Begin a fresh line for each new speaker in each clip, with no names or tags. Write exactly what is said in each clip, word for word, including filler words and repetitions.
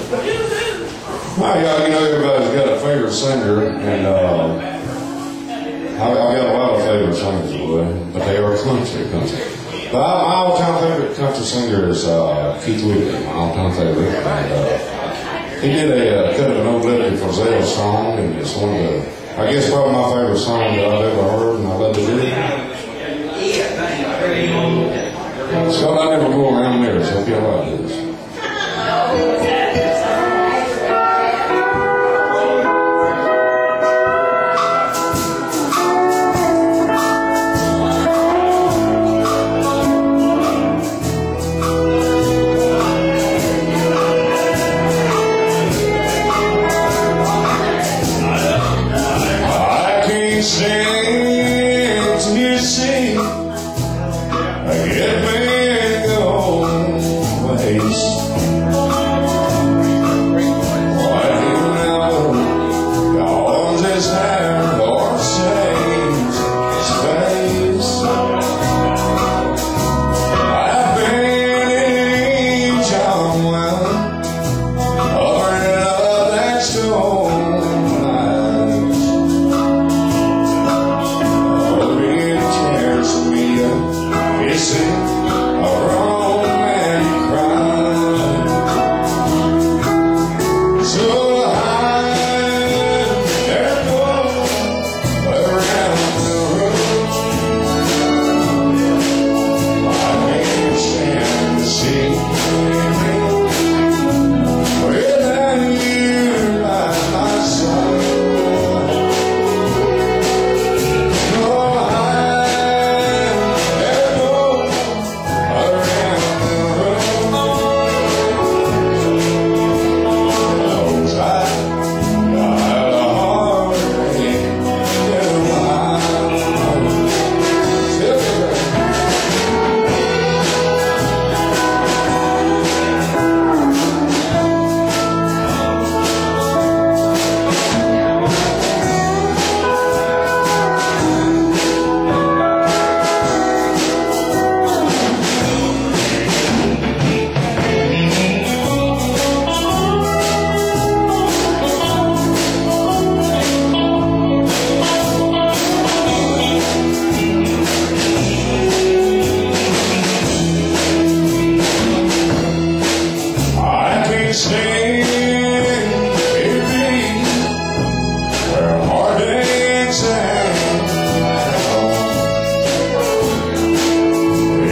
Well, yeah, you know, everybody's got a favorite singer, and uh, I've got a lot of favorite singers, boy, but they are country, country. But I, my all-time favorite country singer is uh, Keith Whitley, my all-time favorite. And, uh, he did a uh, cut of an old Liberty for Zell song, and it's one of the, I guess, probably my favorite song that I've ever heard, and I love to do it. So I never go around there, so I feel like this.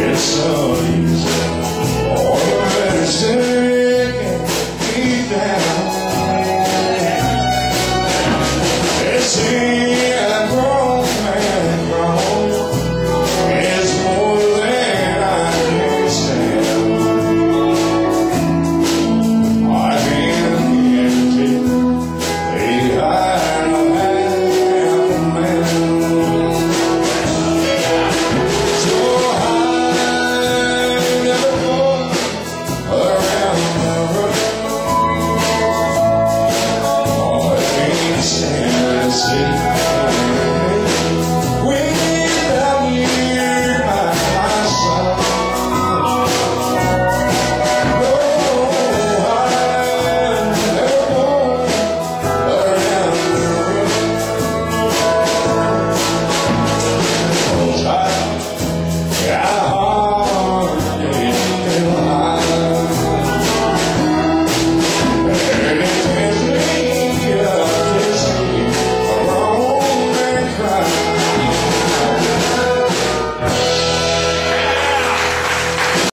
Down.